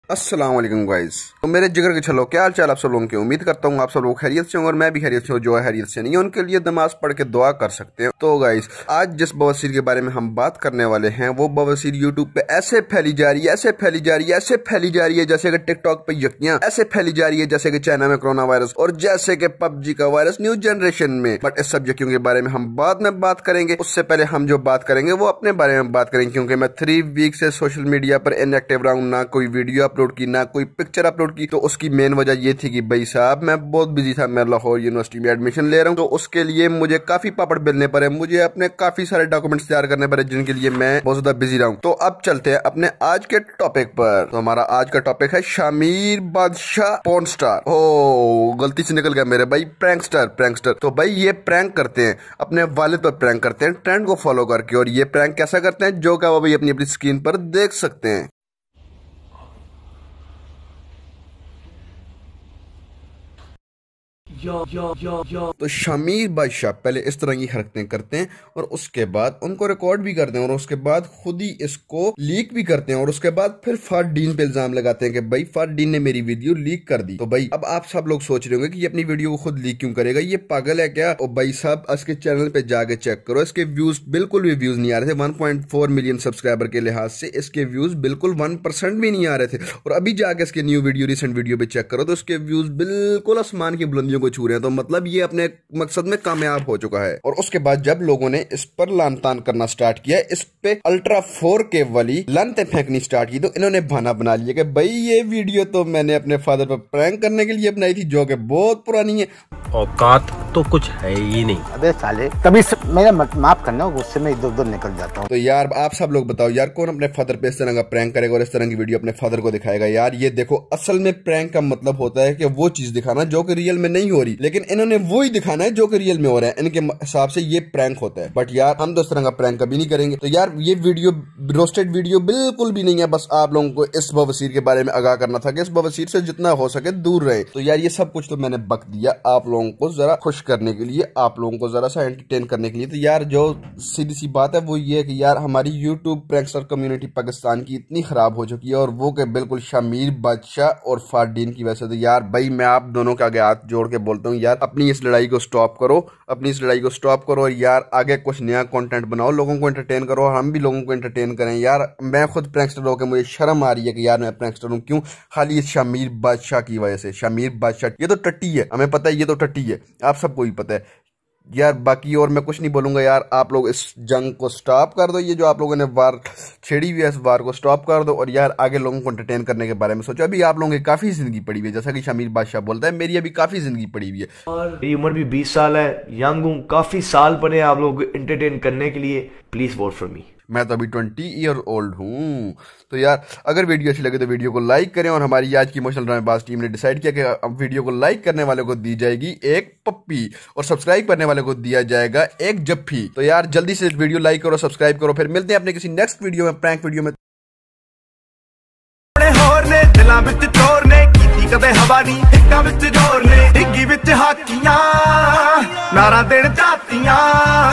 अस्सलाम वालेकुम गाइस। तो मेरे जिगर के छलो, क्या हाल चाल आप सब लोगों की। उम्मीद करता हूँ आप सब लोग खैरियत से होंगे और मैं भी खैरियत से हूँ। जो है खैरियत से नहीं है उनके लिए नमाज पढ़ के दुआ कर सकते हैं। तो गाइस, आज जिस बवासीर के बारे में हम बात करने वाले हैं वो बवासीर यूट्यूब पे ऐसे फैली जा रही है, ऐसे फैली जा रही है, ऐसे फैली जा रही है जैसे कि टिकटॉक पे यकियां, ऐसे फैली जा रही है जैसे कि चाइना में कोरोना वायरस और जैसे कि पबजी का वायरस न्यू जनरेशन में। बट इस सब यकियों के बारे में हम बाद में बात करेंगे। उससे पहले हम जो बात करेंगे वो अपने बारे में बात करेंगे, क्योंकि मैं 3 वीक से सोशल मीडिया पर इनएक्टिव रहा हूँ। ना कोई वीडियो अपलोड की, ना कोई पिक्चर अपलोड की। तो उसकी मेन वजह ये थी कि भाई साहब मैं बहुत बिजी था। मैं लाहौर यूनिवर्सिटी में एडमिशन ले रहा हूँ, तो उसके लिए मुझे काफी पापड़ बेलने पड़े, मुझे अपने काफी सारे डॉक्यूमेंट्स तैयार करने पड़े, जिनके लिए मैं बहुत ज्यादा बिजी रहा हूँ। तो अब चलते हैं अपने आज के टॉपिक पर। तो हमारा आज का टॉपिक है शामीर बादशाह पॉर्न स्टार। ओ गलती से निकल गया मेरे भाई, प्रैंकस्टर। तो भाई ये प्रैंक करते हैं, अपने वालिद पर प्रैंक करते हैं ट्रेंड को फॉलो करके। और ये प्रैंक कैसा करते हैं जो कि वो भाई अपनी अपनी स्क्रीन पर देख सकते हैं। तो शामीर बादशाह पहले इस तरह की हरकतें करते हैं और उसके बाद उनको रिकॉर्ड भी करते हैं और उसके बाद खुद ही इसको लीक भी करते हैं और उसके बाद फिर फरदीन पे इल्जाम लगाते हैं कि भाई फरदीन ने मेरी वीडियो लीक कर दी। तो भाई अब आप सब लोग सोच रहे होंगे कि ये अपनी वीडियो को खुद लीक क्यों करेगा, ये पागल है क्या। और भाई साहब इसके चैनल पे जाके चेक करो, इसके व्यूज बिल्कुल भी व्यूज नहीं आ रहे थे। 1.4 मिलियन सब्सक्राइबर के लिहाज से इसके व्यूज बिल्कुल 1% भी नहीं आ रहे थे। और अभी जाके इसके न्यू वीडियो, रिसेंट वीडियो पे चेक करो तो इसके व्यूज बिल्कुल आसमान की बुलंदियों को छू रहे हैं। तो मतलब ये अपने मकसद में कामयाब हो चुका है। और उसके बाद जब लोगों ने इस पर लान तान करना स्टार्ट किया, इस पे अल्ट्रा 4K वाली लानतें फेंकनी स्टार्ट की, तो इन्होंने बहाना बना लिया कि भाई ये वीडियो तो मैंने अपने फादर पर प्रैंक करने के लिए बनाई थी, जो कि बहुत पुरानी है। औकात तो कुछ है ही नहीं। अबे साले, कभी मेरा माफ करना, गुस्से में इधर उधर निकल जाता हूँ। तो यार आप सब लोग बताओ यार, कौन अपने फादर पे इस तरह का प्रैंक करेगा और इस तरह की वीडियो अपने फादर को दिखाएगा। यार ये देखो, असल में प्रैंक का मतलब होता है कि वो चीज दिखाना जो कि रियल में नहीं हो रही, लेकिन इन्होंने वो ही दिखाना है जो कि रियल में हो रहा है। इनके हिसाब से ये प्रैंक होता है। बट यार हम तो इस तरह का प्रैंक कभी नहीं करेंगे। तो यार ये वीडियो रोस्टेड वीडियो बिल्कुल भी नहीं है। बस आप लोगों को इस बवासीर के बारे में आगाह करना था कि इस बवासीर से जितना हो सके दूर रहे। तो यार ये सब कुछ तो मैंने बक दिया आप लोगों को जरा खुश करने के लिए, आप लोगों को जरा सा एंटरटेन करने के लिए। तो यार जो सीधी सी बात है वो ये है कि यार हमारी यूट्यूब प्रैंकस्टर कम्युनिटी पाकिस्तान की इतनी खराब हो चुकी है, और वो के बिल्कुल शामीर बादशाह और फरदीन की वजह से। तो यार भाई मैं आप दोनों के आगे हाथ जोड़ के बोलता हूँ यार, अपनी इस लड़ाई को स्टॉप करो, अपनी इस लड़ाई को स्टॉप करो। और यार आगे कुछ नया कंटेंट बनाओ, लोगों को एंटरटेन करो और हम भी लोगों को एंटरटेन करें। यार मैं खुद प्रैंकस्टर होकर मुझे शर्म आ रही है कि यार मैं प्रैंकस्टर हूँ। क्यों? खाली इस शामीर बादशाह की वजह से। शामीर बादशाह ये तो टट्टी है, हमें पता है ये तो टट्टी है, आप सबको ही पता है यार। बाकी और मैं कुछ नहीं बोलूंगा यार, आप लोग इस जंग को स्टॉप कर दो। ये जो आप लोगों ने वार छेड़ी हुई है, इस वार को स्टॉप कर दो। और यार आगे लोगों को एंटरटेन करने के बारे में सोचो। अभी आप लोगों की काफी जिंदगी पड़ी हुई है, जैसा कि शामीर बादशाह बोलता है, मेरी अभी काफी जिंदगी पड़ी हुई है और मेरी उम्र भी 20 साल है, यंग हूँ, काफी साल पड़े आप लोगों को एंटरटेन करने के लिए। Please vote for me. मैं तो अभी 20 ईयर ओल्ड हूँ। तो यार अगर वीडियो अच्छी लगे तो वीडियो को लाइक करें। और हमारी आज की इमोशनल ड्रामेबाज टीम ने डिसाइड किया कि अब वीडियो को लाइक करने वाले को दी जाएगी एक पप्पी और सब्सक्राइब करने वाले को दिया जाएगा एक जफ्फी। तो यार जल्दी से वीडियो लाइक करो, सब्सक्राइब करो। फिर मिलते हैं अपने किसी नेक्स्ट वीडियो में, प्रैंक वीडियो में। नारा देन जातियां।